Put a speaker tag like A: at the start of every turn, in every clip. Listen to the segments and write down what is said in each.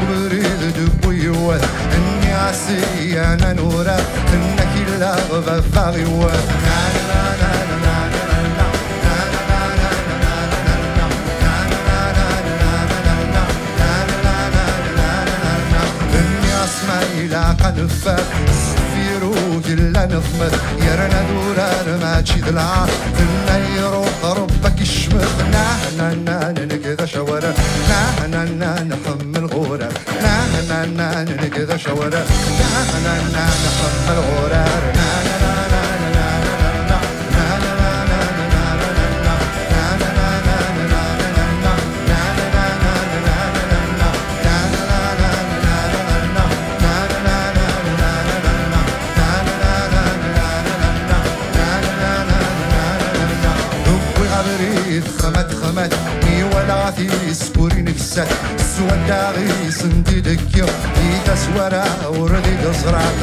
A: بريد دبويوات اني عسي انا نورا انك الا غفاغيوات إلى قنفات استفيرو جلا نظمت يرنا دوران ما تشيد العار تنيرو ربك يشمت نا نكذا شوارع نا نحمل غورة نا نكذا شوارع نا نحمل غورة خمت مي ولا في سكوري نفسك سوى داغي سنتي دكيو في تسورا وردي قصرات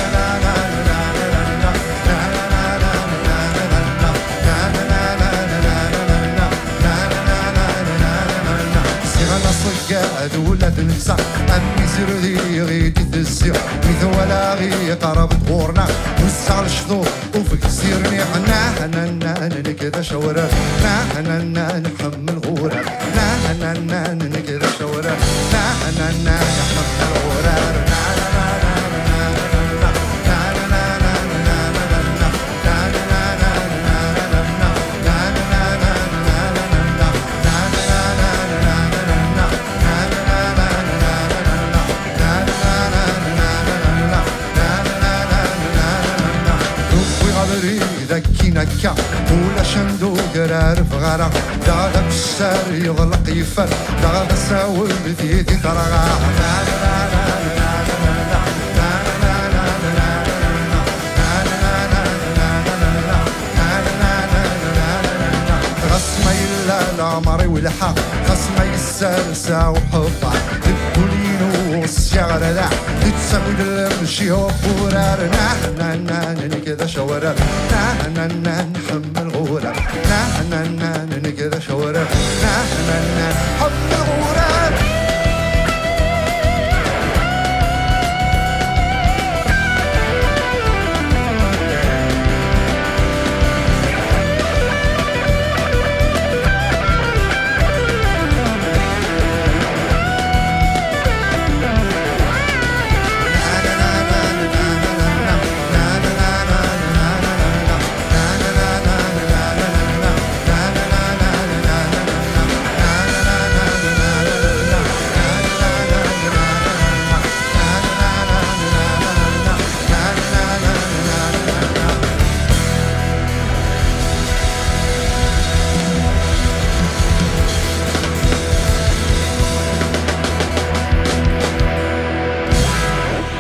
A: صقاد ولا تنسى أمي زردي غيتي تسير مثل ولا غي قرب تبورنا وسال شطو وفك سيرني نا نكذا شورا نا نحمل غورا نا نكذا شورا نا نحمل غورا نكا ولا شندو قرار فغارة داغا بالشار يغلق يفر داغا ساول بثيتي ترغا غصما يلا العمري والحق غصما يسالسا وحبا البولينو والشغر لا تسوي المشي وفورار نا كذا شوارع نا نحمل غورة نا كذا شوارع نا نحمل غورة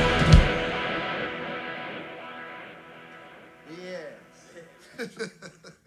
A: Yes.